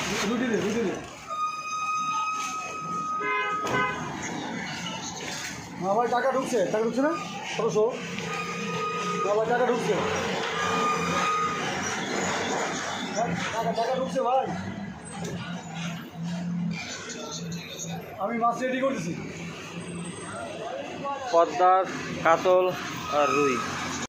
রুটি দে না ভাই, টাকা ঢুকছে না ১৬০০। না ভাই, টাকা ঢুকছে টাকা ঢুকছে ভাই। আমি মাছ রেডি করতেছি। পদ্মার কাতল আর রুই।